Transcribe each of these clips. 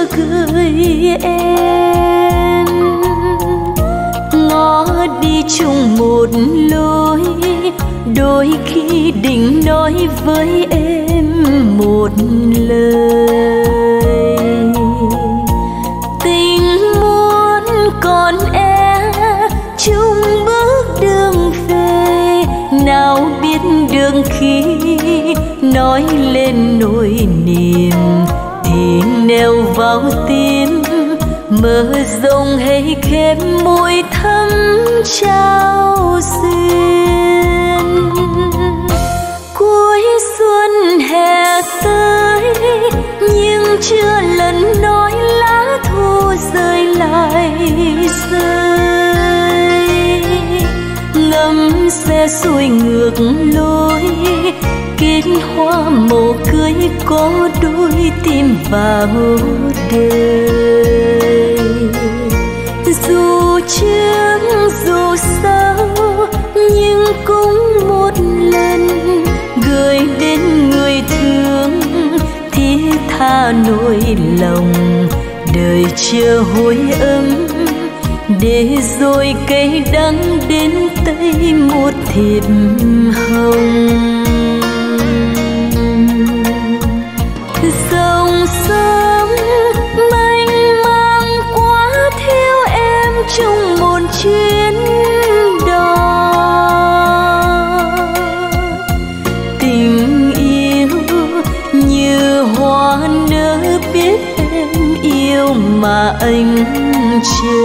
chưa gửi em. Ngó đi chung một lối, đôi khi định nói với em một lời. Tình muốn còn e chung bước đường về, nào biết đường khi nói lên nỗi niềm thì neo vào tim, mở rộng hay khép môi thắm trao duyên. Cuối xuân hè tới nhưng chưa lần nói lá thu rơi lại rơi. Ngắm xe xuôi ngược lối, kết hoa màu cưới có đôi tim vào đời. Dù trước dù sau nhưng cũng một lần gửi đến người thương, thiết tha nỗi lòng đời chờ hồi âm, để rồi cây đắng đến tay một thiệp hồng. Dòng sông mênh mang quá theo em trong một chuyến đò. Tình yêu như hoa nở biết em yêu mà anh chờ.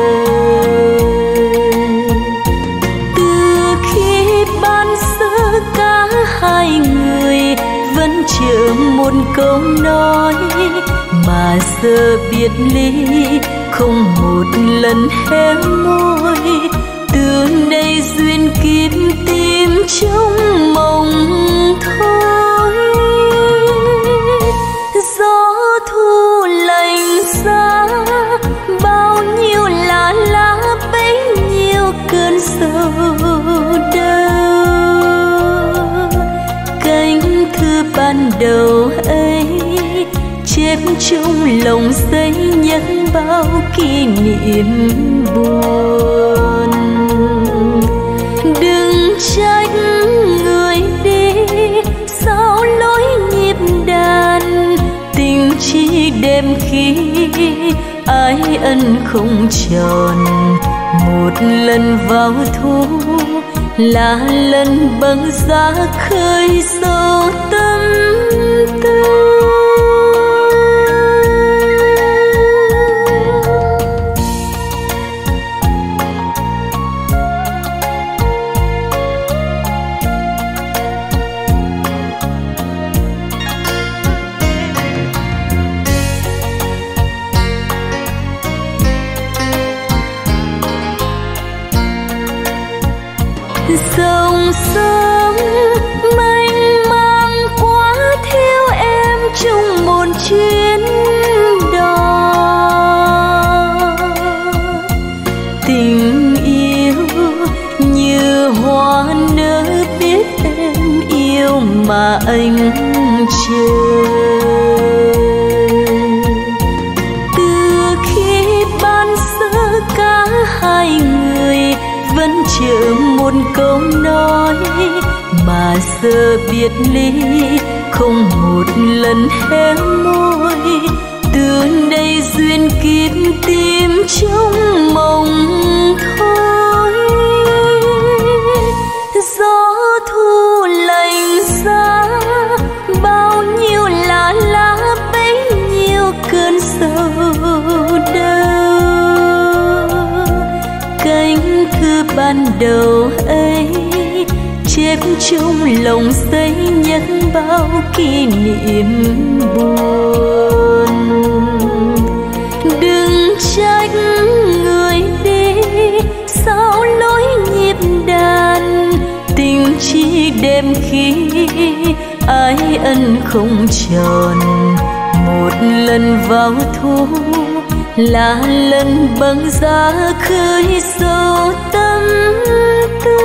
Từ khi ban sơ cả hai người vẫn chờ một câu nói, mà giờ biệt ly không một lần hé môi. Từ nay duyên kiếp tìm trong mộng thôi. Gió thu lạnh giá, bao nhiêu lá lá bấy nhiêu cơn sầu đau. Cánh thư ban đầu ấy chép trong lòng giấy nhắc bao kỷ niệm buồn. Đừng trách người đi sao lối nhịp đàn, tình chỉ đêm khi ái ân không tròn. Một lần vào thu là lần băng giá khơi sâu tâm tư. Dòng sông mênh mang quá theo em trong một chuyến đò. Tình yêu như hoa nở biết em yêu mà anh chờ. Từ khi ban sơ cả hai người vẫn chờ một câu nói, mà giờ biệt ly không một lần hé môi. Từ nay duyên kiếp tìm trong mộng thôi. Gió thu lạnh giá, bao nhiêu lá lá bấy nhiêu cơn sầu đau. Cánh thư ban đầu ấy chép trong lòng giấy nhắc bao kỷ niệm buồn. Đừng trách người đi sao lối nhịp đàn, tình chỉ đêm khi ái ân không tròn. Một lần vào thu là lần băng giá khơi sâu tâm tư.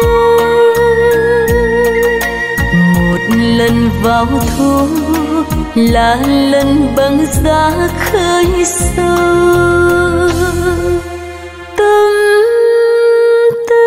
Một lần vào thu là lần băng giá khơi sâu tâm tư.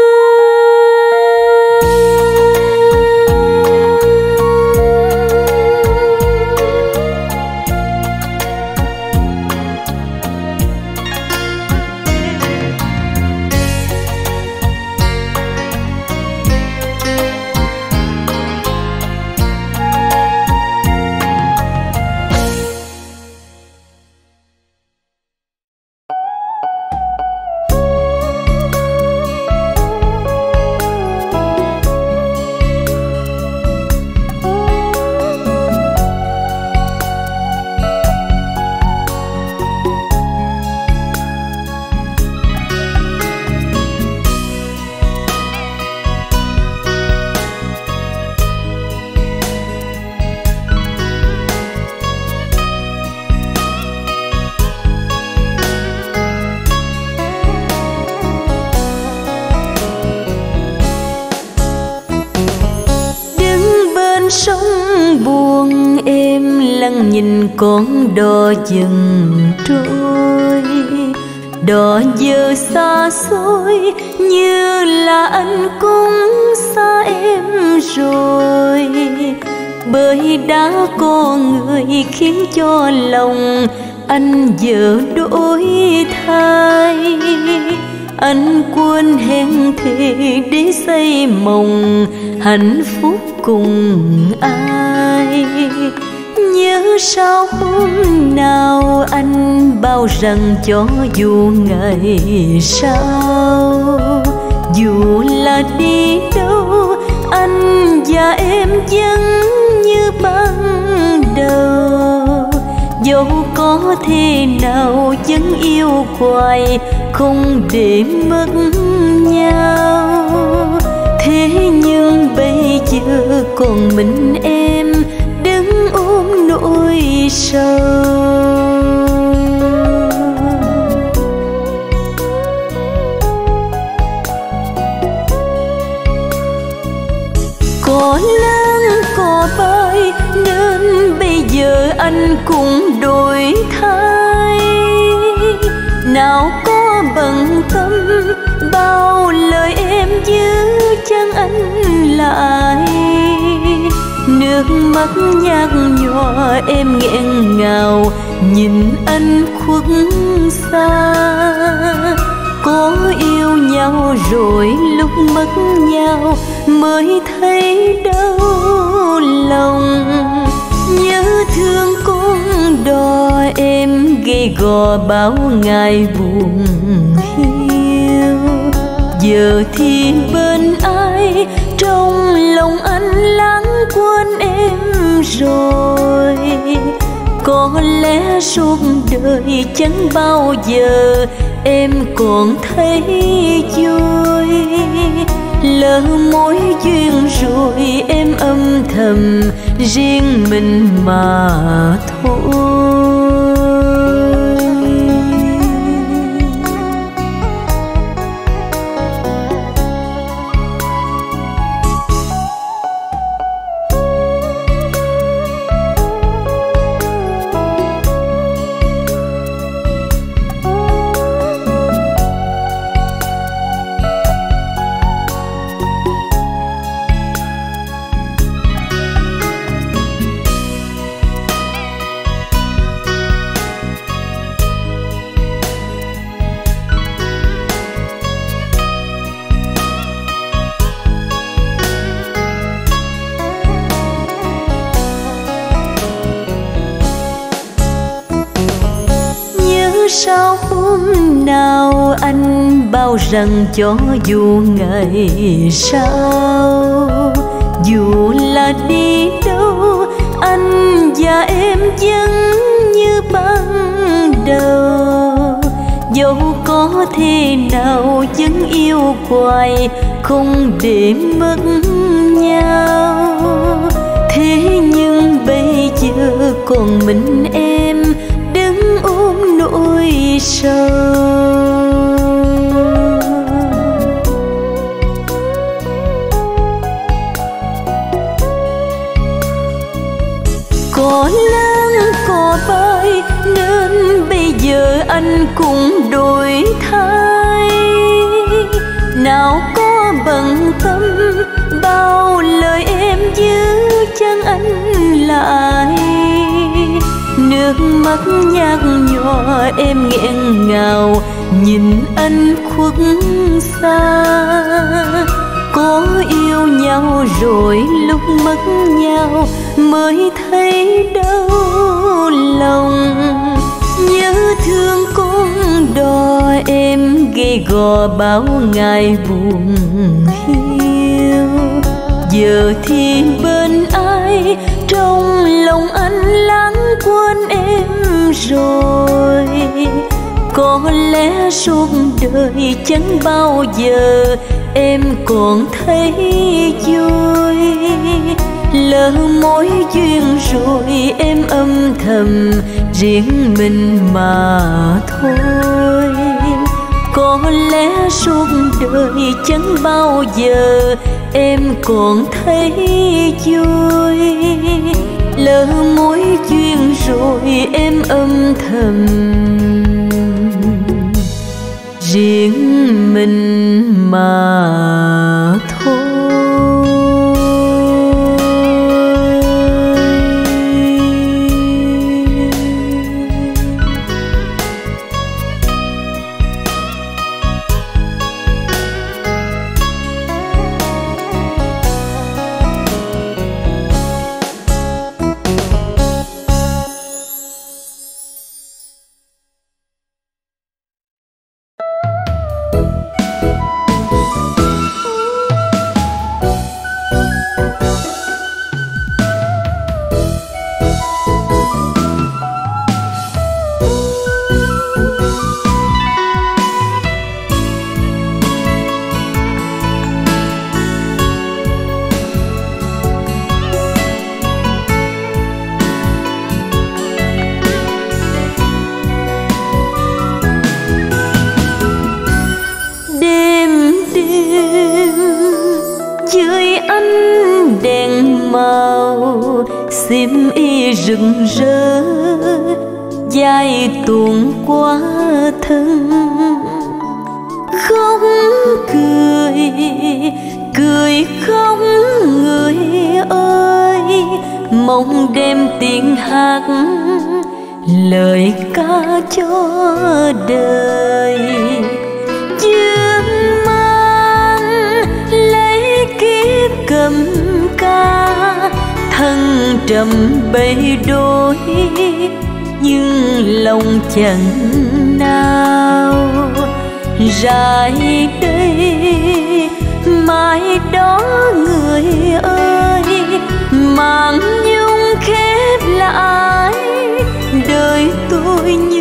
Sông buồn em lặng nhìn con đò dần trôi, đò giờ xa xôi như là anh cũng xa em rồi. Bởi đã có người khiến cho lòng anh giờ đổi thay, anh quên hẹn thề để xây mộng hạnh phúc cùng ai. Nhớ sao hôm nào anh bao rằng cho dù ngày sau, dù là đi đâu anh và em vẫn như ban đầu. Dẫu có thế nào vẫn yêu hoài không để mất nhau. Thế nhưng bây giờ còn mình em đứng ôm nỗi sầu. Có lớn có bay nên bây giờ anh cũng đổi thay. Nào có bận tâm bao lời em giữ chân anh lại. Nước mắt nhạt nhòa em nghẹn ngào nhìn anh khuất xa. Có yêu nhau rồi lúc mất nhau mới thấy đau lòng. Nhớ thương con đò em gầy gò bao ngày buồn hiu. Giờ thì bên ai trong lòng anh lãng quên em rồi. Có lẽ suốt đời chẳng bao giờ em còn thấy vui. Lỡ mối duyên rồi em âm thầm riêng mình mà thôi. Sao hôm nào anh bao rằng cho dù ngày sau, dù là đi đâu anh và em vẫn như ban đầu. Dẫu có thế nào vẫn yêu hoài không để mất nhau. Thế nhưng bây giờ còn mình em đứng ôm nỗi sầu. Có anh cũng đổi thay. Nào có bận tâm bao lời em giữ chân anh lại. Nước mắt nhạt nhòa em nghẹn ngào nhìn anh khuất xa. Có yêu nhau rồi lúc mất nhau mới thấy đau lòng. Nhớ thương con đò em gầy gò bao ngày buồn hiu. Giờ thì bên ai trong lòng anh lãng quên em rồi. Có lẽ suốt đời chẳng bao giờ em còn thấy vui. Lỡ mối duyên rồi em âm thầm riêng mình mà thôi. Có lẽ suốt đời chẳng bao giờ em còn thấy vui. Lỡ mối duyên rồi em âm thầm riêng mình mà thôi. Xiêm y rực rỡ dài tuôn qua thân. Khóc cười cười khóc người ơi. Mong đem tiếng hát lời ca cho đời. Dương mang lấy kiếp cầm ca thân trầm bầy đôi. Nhưng lòng chẳng nào rải đây. Mai đó người ơi màn nhung khép lại. Đời tôi như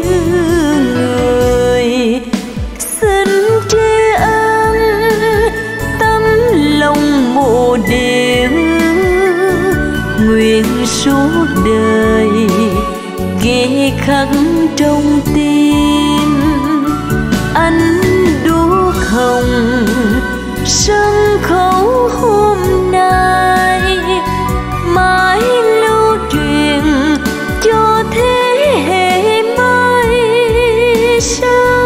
người xin tri ân tấm lòng mộ đều. Nguyện suốt đời ghi khắc trong tim. Anh đuốc hồng sân khấu hôm nay mãi lưu truyền cho thế hệ mai sau.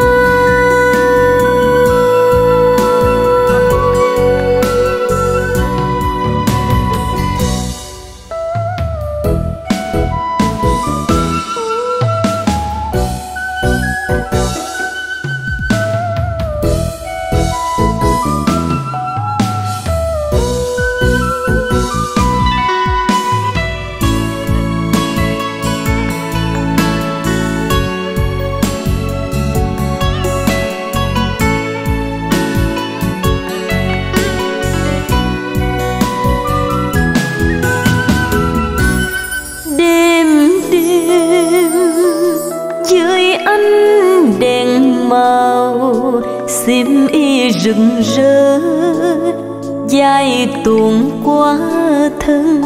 Xiêm y rực rỡ dài tuôn qua thân.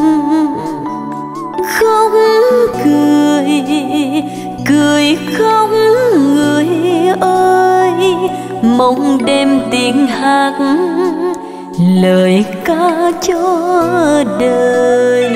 Khóc cười cười khóc người ơi. Mong đem tiếng hát lời ca cho đời.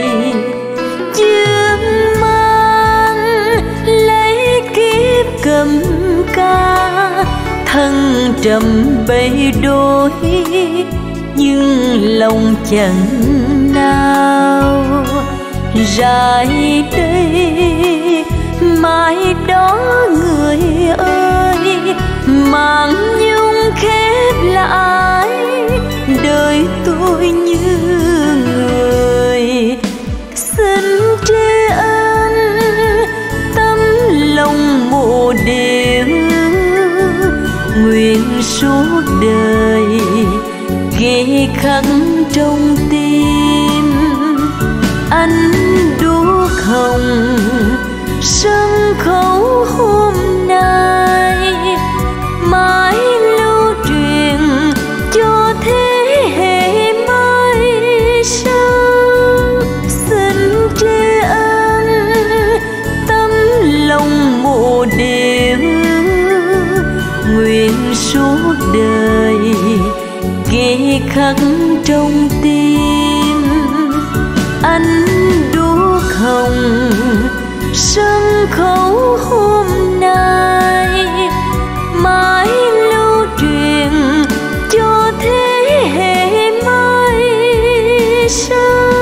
Dương mang lấy kiếp cầm ca, thân trầm bầy đôi nhưng lòng chẳng nào. Rải đây mai đó người ơi, màng nhung khép lại đời tôi như người. Xin tri ân tấm lòng mộ đều, nguyện suốt đời ghi khắc trong tim. Anh đuốc hồng sân khấu hôm nay, mãi lưu truyền cho thế hệ mai sau. Xin tri ân tấm lòng mộ đều, nguyện suốt đời ghi khắc trong tim. Anh đuốc hồng sân khấu hôm nay, mãi lưu truyền cho thế hệ mai sau.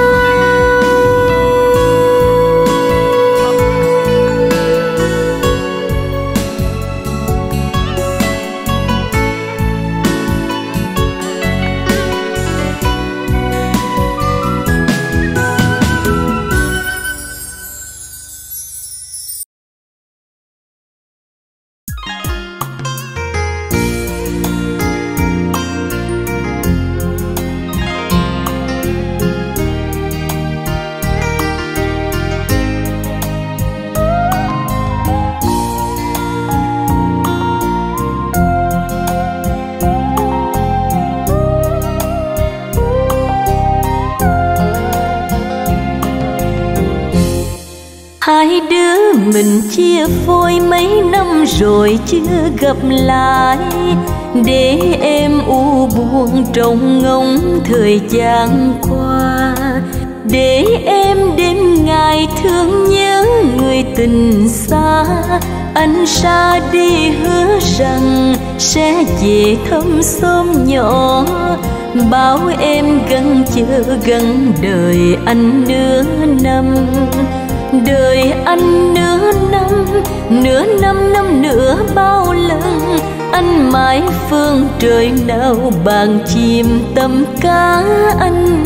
Hai đứa mình chia phôi mấy năm rồi chưa gặp lại, để em u buồn trong ngóng thời gian qua, để em đêm ngày thương nhớ người tình xa. Anh xa đi hứa rằng sẽ về thăm xóm nhỏ, bảo em gần chờ gần đời anh nửa năm. Đời anh nửa năm nữa bao lần, anh mãi phương trời nào bàn chìm tâm cá anh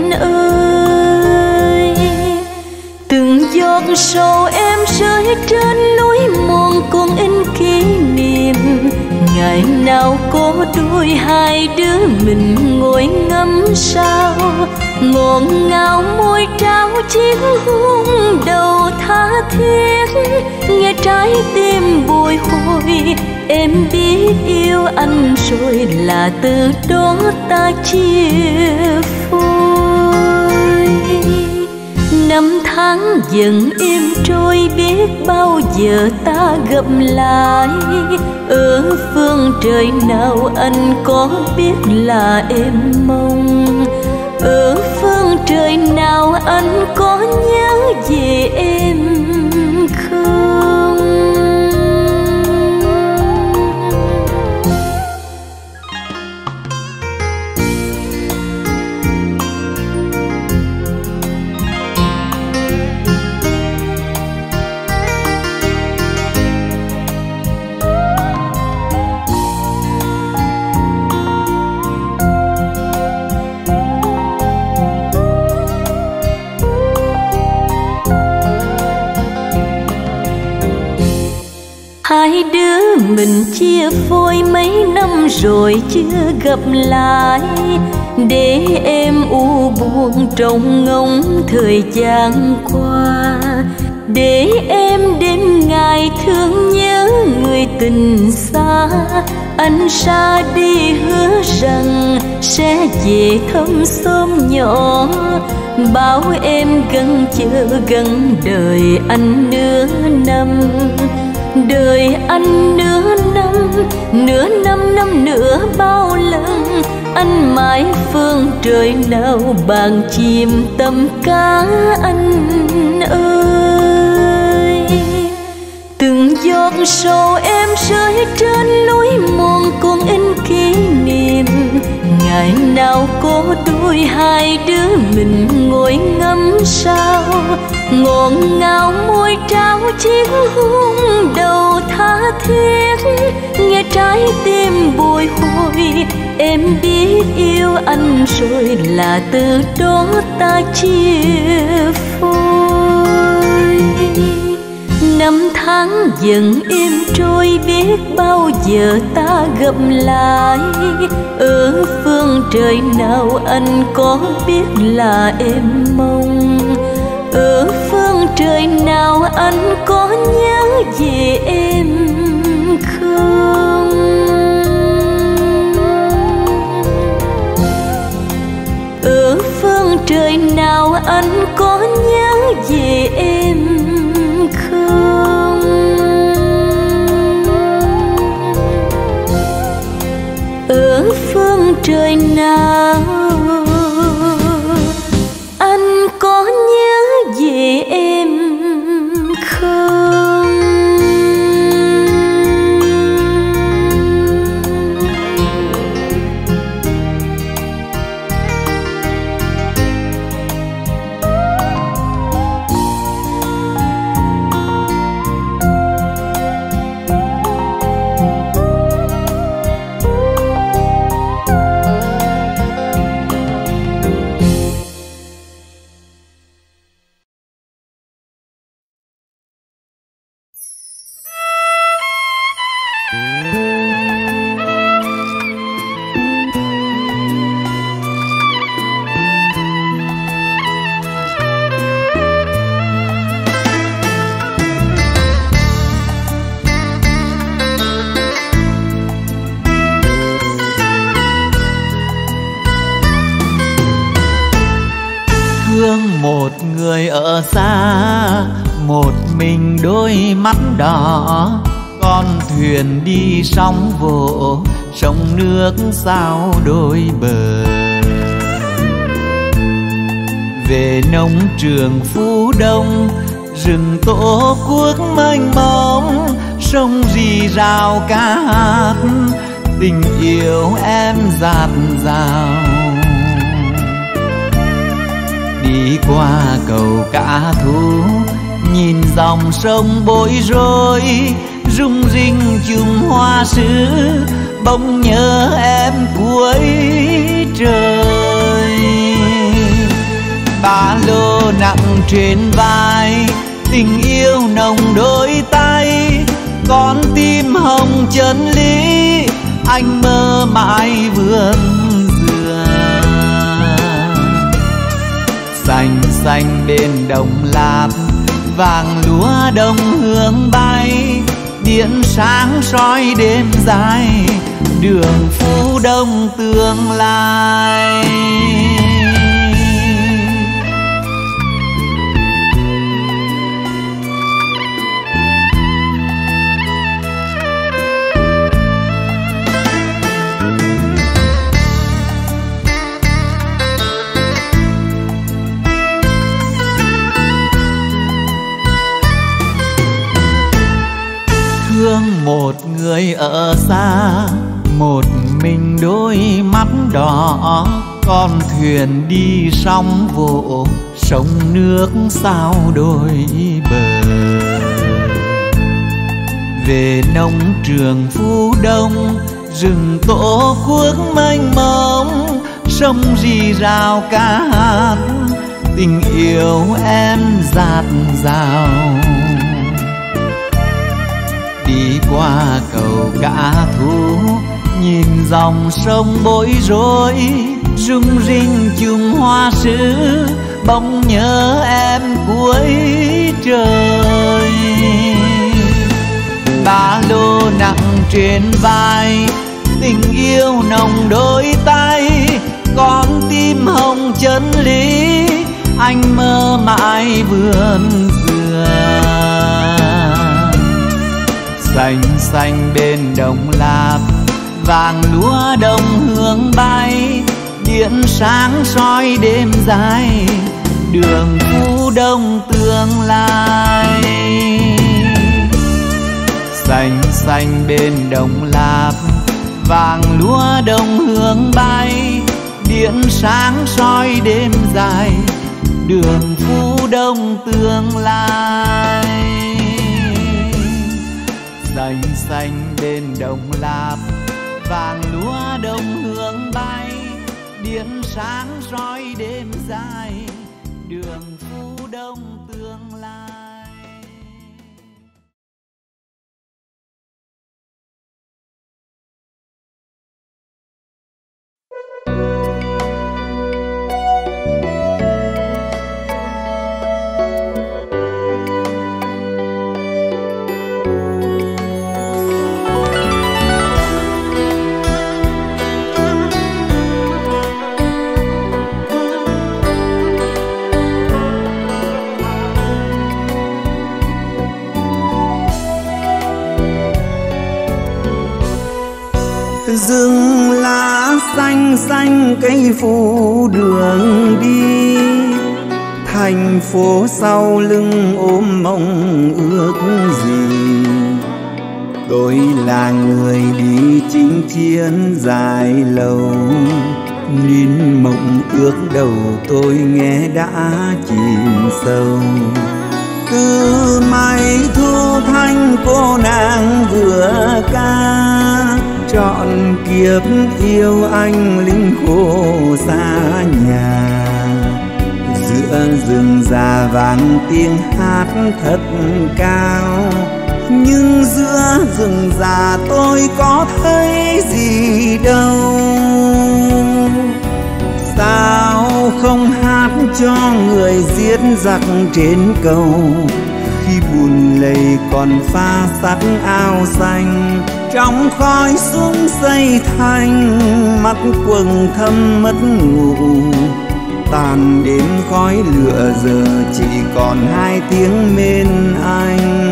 ơi. Từng giọt sầu em rơi trên núi mòn còn in kỷ niệm, ngày nào có đôi hai đứa mình ngồi ngắm sao, ngọt ngào môi trao chiếc hôn đầu tha thiết, nghe trái tim bồi hồi. Em biết yêu anh rồi là từ đó ta chia phôi. Năm tháng dần êm trôi, biết bao giờ ta gặp lại, ở phương trời nào anh có biết là em mong, ở phương trời nào anh có nhớ về em không. Hai đứa mình chia phôi mấy năm rồi chưa gặp lại, để em u buồn trong ngóng thời gian qua, để em đêm ngày thương nhớ người tình xa. Anh xa đi hứa rằng sẽ về thăm xóm nhỏ, bảo em gần chờ gần đời anh nửa năm. Đời anh nửa năm nữa bao lần, anh mãi phương trời nào bàn chìm tâm cá anh ơi. Từng giọt sầu em rơi trên núi mòn còn in kỷ niệm. Ngày nào có đôi hai đứa mình ngồi ngắm sao, ngọt ngào môi trao chiếc hôn đầu tha thiết. Nghe trái tim bồi hồi, em biết yêu anh rồi là từ đó ta chia phôi. Năm tháng dần êm trôi, biết bao giờ ta gặp lại. Ở phương trời nào anh có biết là em mong, ở phương trời nào anh có nhớ về em không? Ở phương trời nào anh có nhớ về em không? Ở phương trời nào anh có nhớ về em không? Một người ở xa, một mình đôi mắt đỏ. Con thuyền đi sóng vỗ, sông nước sao đôi bờ. Về nông trường Phú Đông, rừng tổ quốc mênh mông. Sông rì rào ca hát, tình yêu em dạt dào. Đi qua cầu Cả Thú, nhìn dòng sông bối rối. Rung rinh chùm hoa sứ, bỗng nhớ em cuối trời. Ba lô nặng trên vai, tình yêu nồng đôi tay. Con tim hồng chân lý, anh mơ mãi vườn dừa. Xanh xanh bên đồng lát, vàng lúa đông hương bay. Điện sáng soi đêm dài, đường Phú Đông tương lai. Thương một người ở xa, một mình đôi mắt đỏ. Con thuyền đi sóng vỗ, sông nước sao đôi bờ. Về nông trường Phú Đông, rừng tổ quốc mênh mông. Sông rì rào ca hát, tình yêu em dạt dào. Đi qua cầu Cả Thú, nhìn dòng sông bối rối. Rung rinh chùm hoa sứ, bỗng nhớ em cuối trời. Ba lô nặng trên vai, tình yêu nồng đôi tay. Con tim hồng chân lý, anh mơ mãi vườn dừa. Xanh xanh bên đồng lát, vàng lúa đông hương bay. Điện sáng soi đêm dài, đường Phú Đông tương lai. Xanh xanh xanh bên đồng lạp, vàng lúa đồng hương bay, điện sáng soi đêm dài, đường Phú Đông tương lai. Xanh xanh bên đồng lạp, vàng lúa đồng hương bay, điện sáng soi đêm dài, đường Phú Đông tương lai. Rừng lá xanh xanh cây phủ đường đi, thành phố sau lưng ôm mộng ước gì. Tôi là người đi chinh chiến dài lâu, nên mộng ước đầu tôi nghe đã chìm sâu. Từ mây thu thanh cô nàng vừa ca, trọn kiếp yêu anh lính khô xa nhà. Giữa rừng già vang tiếng hát thật cao, nhưng giữa rừng già tôi có thấy gì đâu. Sao không hát cho người giết giặc trên cầu, khi bùn lầy còn pha sắt áo xanh, trong khói súng xây thành, mắt quầng thâm mất ngủ. Tàn đến khói lửa giờ chỉ còn hai tiếng mến anh.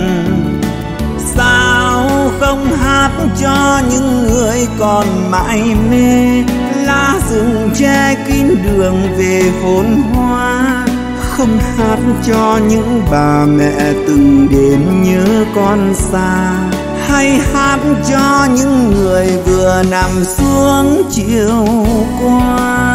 Sao không hát cho những người còn mãi mê, lá rừng che kín đường về phồn hoa. Không hát cho những bà mẹ từng đêm nhớ con xa, hay hát cho những người vừa nằm xuống chiều qua.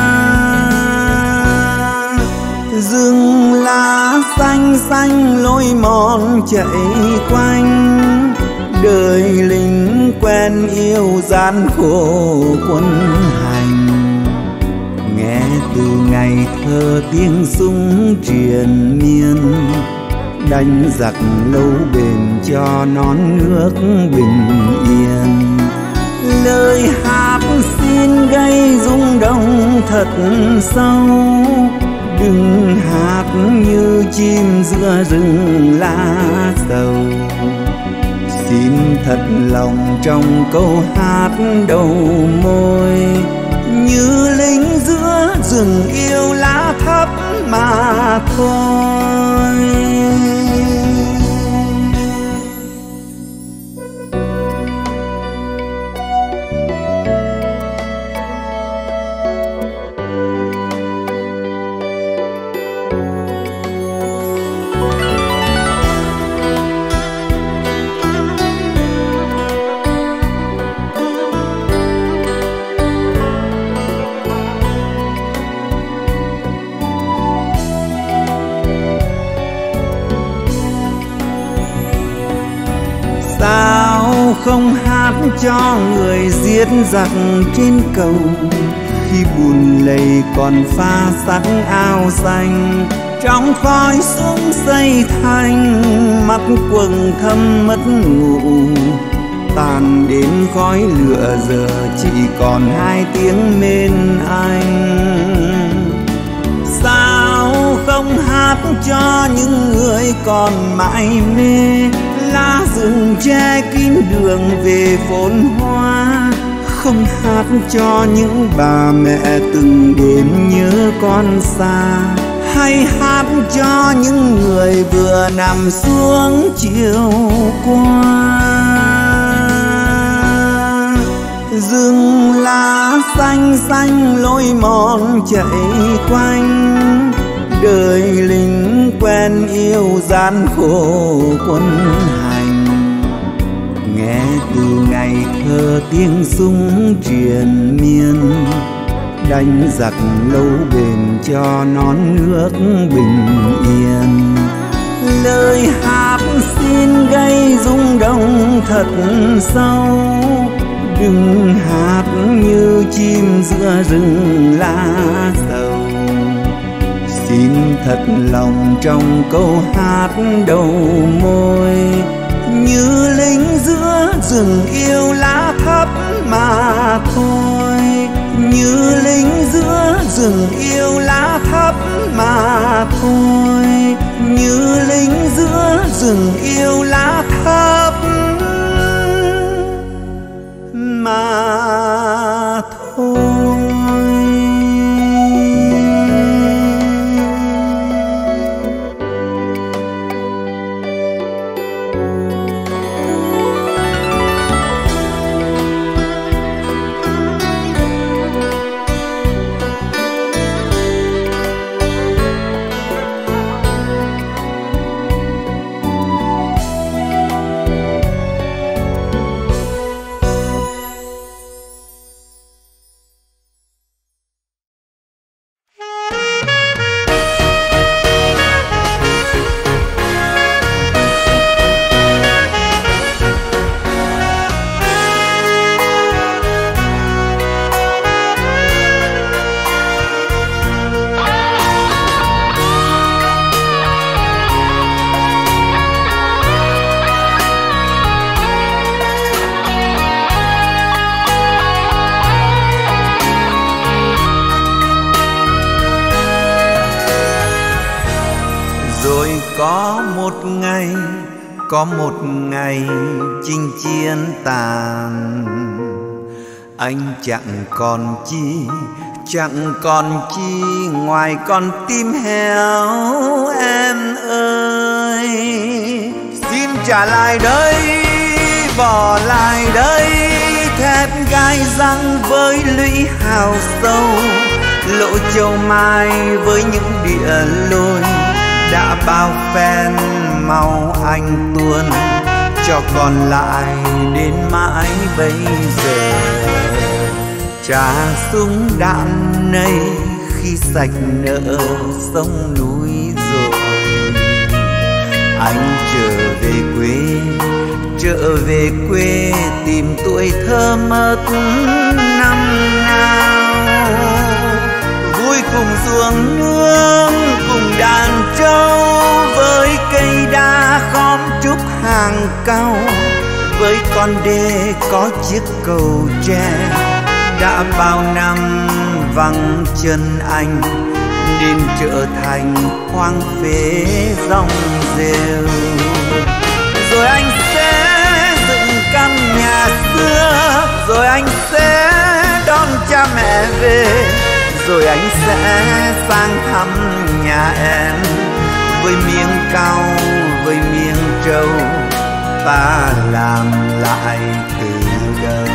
Rừng lá xanh xanh lối mòn chạy quanh, đời lính quen yêu gian khổ quân hành. Nghe từ ngày thơ tiếng súng triền miên, đánh giặc lâu bền cho non nước bình yên. Lời hát xin gây rung động thật sâu, đừng hát như chim giữa rừng lá dầu. Xin thật lòng trong câu hát đầu môi, như lính giữa rừng yêu lá thấp mà thôi. Sao không hát cho người giết giặc trên cầu, khi bùn lầy còn pha sắt áo xanh, trong khói súng xây thành, mắt quầng thâm mất ngủ. Tàn đến khói lửa giờ chỉ còn hai tiếng mến anh. Sao không hát cho những người còn mãi mê, lá rừng che kín đường về phồn hoa. Không hát cho những bà mẹ từng đêm nhớ con xa, hay hát cho những người vừa nằm xuống chiều qua. Rừng lá xanh xanh lối mòn chạy quanh, đời lính quen yêu gian khổ quân hành. nghe từ ngày thơ tiếng súng triền miên, đánh giặc lâu bền cho non nước bình yên. Lời hát xin gây rung động thật sâu, đừng hát như chim giữa rừng lá dầu. Xin thật lòng trong câu hát đầu môi, như lính giữa rừng yêu lá thấp mà thôi. Như lính giữa rừng yêu lá thấp mà thôi. Như lính giữa rừng yêu lá thấp mà thôi. Có một ngày chinh chiến tàn, anh chẳng còn chi ngoài con tim héo em ơi. Xin trả lại đây, bỏ lại đây thép gai răng với lũy hào sâu, lộ châu mai với những địa lôi đã bao phen màu anh tuôn, cho còn lại đến mãi bây giờ. Trả súng đạn nây khi sạch nợ sông núi rồi. Anh trở về quê tìm tuổi thơ mất năm nào. Vui cùng ruộng nương cùng đàn trâu, với cây đa khóm trúc hàng cau, với con đê có chiếc cầu tre. Đã bao năm vắng chân anh nên trở thành hoang phế rong rêu. Rồi anh sẽ dựng căn nhà xưa, rồi anh sẽ đón cha mẹ về, rồi anh sẽ sang thăm nhà em với miếng cau với miếng trâu, ta làm lại từ đầu.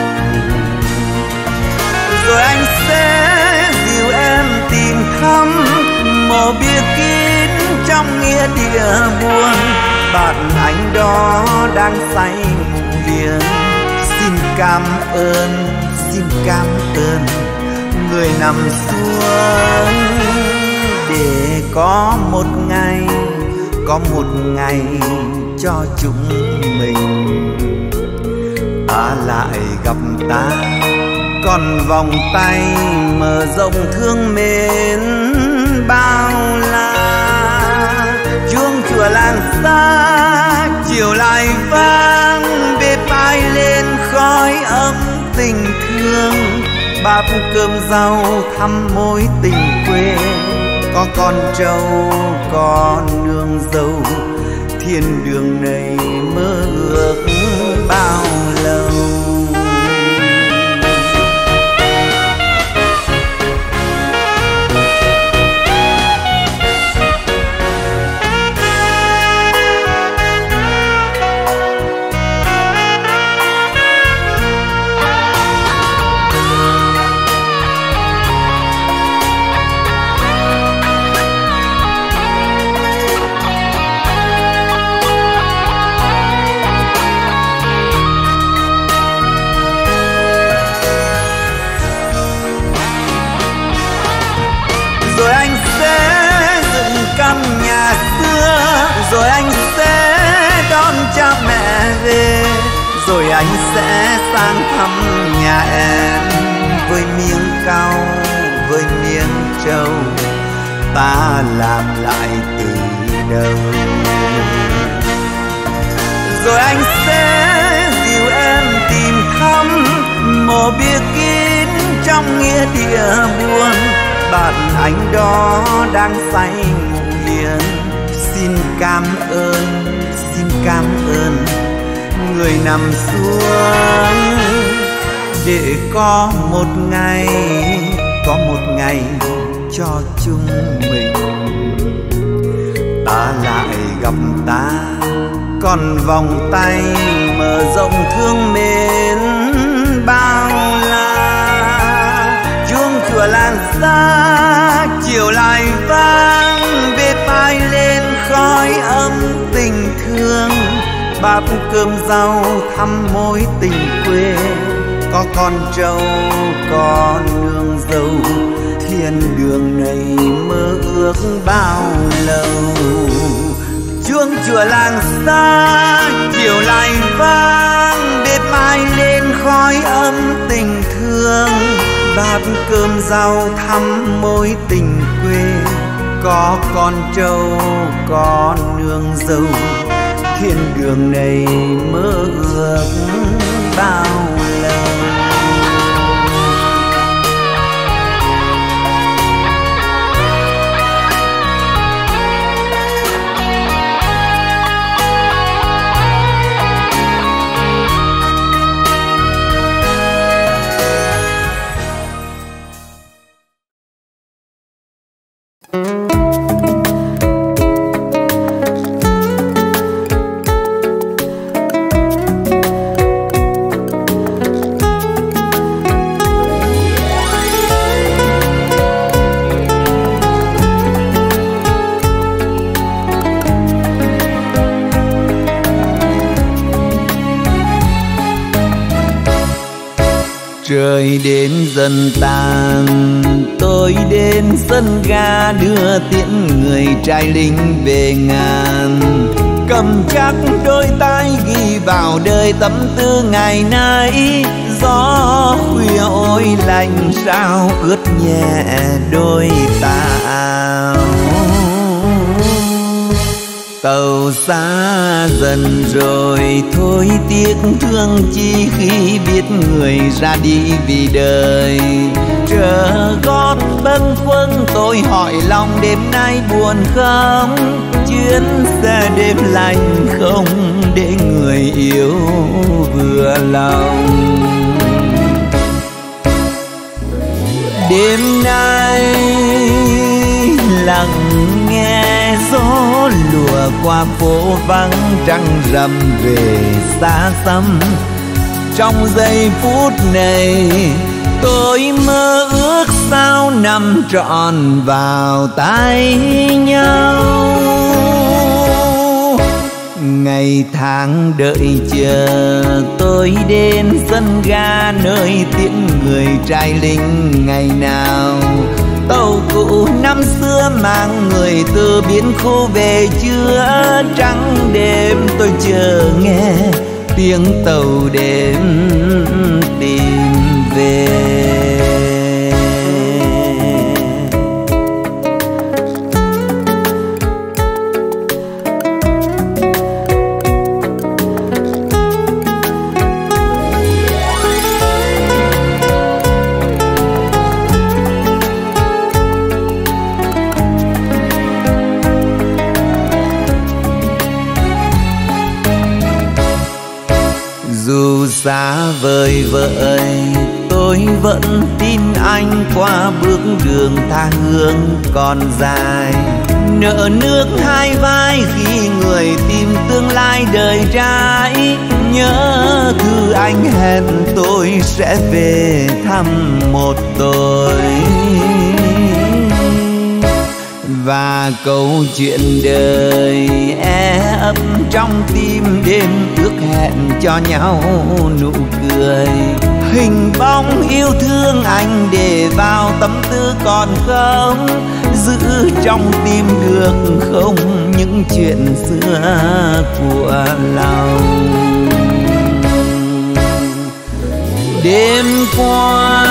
Rồi anh sẽ dìu em tìm thăm mộ bia kín trong nghĩa địa buồn, bạn anh đó đang say ngủ liền. Xin cảm ơn người nằm xuống để có một ngày cho chúng mình lại gặp ta. Còn vòng tay mở rộng thương mến bao la. Chuông chùa làng xa chiều lại vang, bếp ai lên khói ấm tình thương. Bát cơm rau thăm mối tình quê, có con trâu có nương dâu, thiên đường này mơ ước bao lâu. cha mẹ về, rồi anh sẽ sang thăm nhà em. Với miếng cau, với miếng trầu, ta làm lại từ đầu. Rồi anh sẽ dìu em tìm thăm mộ bia kín trong nghĩa địa buồn. Bạn anh đó đang say ngủ hiền. Xin cảm ơn người nằm xuống, để có một ngày cho chúng mình. Ta lại gặp ta, còn vòng tay mở rộng thương mến bao la. Chuông chùa làng xa chiều lại vang, bếp ai lên khói ấm tình thương. Bát cơm rau thăm mối tình quê, có con trâu có nương dâu. Thiên đường này mơ ước bao lâu. Chuông chùa làng xa chiều lại vang, bếp ai lên khói ấm tình thương. Bát cơm rau thăm mối tình quê, có con trâu có nương dâu. Thiên đường này mơ ước bao lâu. Trời đến dần tàn, tôi đến sân ga đưa tiễn người trai lính về ngàn. Cầm chắc đôi tay ghi vào đời tâm tư ngày nay. Gió khuya ôi lạnh sao ướt nhẹ đôi tà áo. Tàu xa dần rồi thôi tiếc thương chi khi biết người ra đi vì đời. Chờ gót bâng khuâng tôi hỏi lòng đêm nay buồn không? Chuyến xe đêm lạnh không để người yêu vừa lòng. Đêm nay lặng nghe gió lùa qua phố vắng trăng rằm về xa xăm. Trong giây phút này tôi mơ ước sao nằm trọn vào tay nhau. Ngày tháng đợi chờ tôi đến sân ga nơi tiễn người trai lính ngày nào. Tàu cũ năm xưa mang người từ biến khu về chưa trắng đêm tôi chờ nghe tiếng tàu đêm tìm về. Dù xa vời vợi tôi vẫn tin anh qua bước đường tha hương còn dài. Nợ nước hai vai khi người tìm tương lai đời trai. Nhớ thư anh hẹn tôi sẽ về thăm một tối. Và câu chuyện đời ấp trong tim đêm ước hẹn cho nhau nụ cười. Hình bóng yêu thương anh để vào tâm tư còn không. giữ trong tim được không những chuyện xưa của lòng. Đêm qua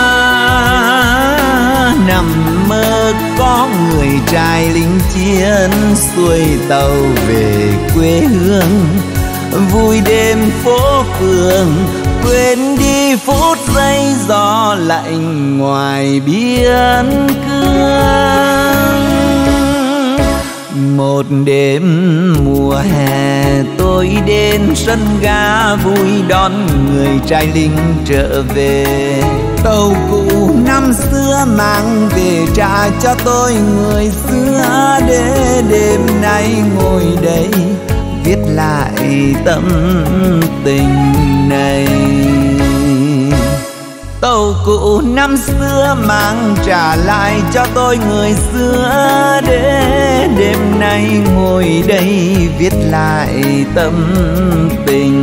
nằm mơ có người trai lính chiến xuôi tàu về quê hương, vui đêm phố phường quên đi phút giây gió lạnh ngoài biên cương. Một đêm mùa hè tôi đến sân ga vui đón người trai lính trở về. Tàu cũ năm xưa mang về trả cho tôi người xưa, để đêm nay ngồi đây viết lại tâm tình này. Tàu cũ năm xưa mang trả lại cho tôi người xưa, để đêm nay ngồi đây viết lại tâm tình